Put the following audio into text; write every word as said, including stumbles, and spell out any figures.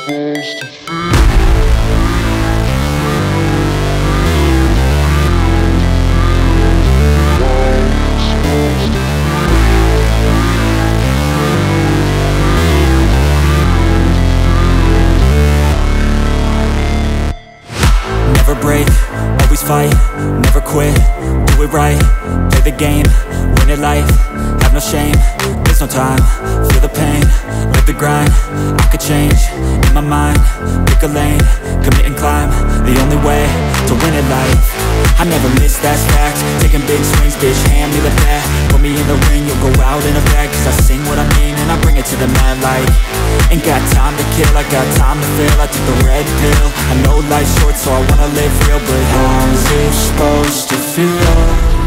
supposed to feel. Never break, always fight, never quit, do it right, play the game, win it life, have no shame, there's no time, feel the pain, live the grind, I could change, in my mind, pick a lane, commit and climb, the only way to win it life. I never miss, that's fact, taking big swings, bitch, hand me the bat, put me in the ring, you'll go out in a bag, cause I sing what I mean and I bring it to the mad light. Ain't got time to kill, I got time to feel, I took the red pill, I know life's short so I wanna live real, but how's it supposed to feel?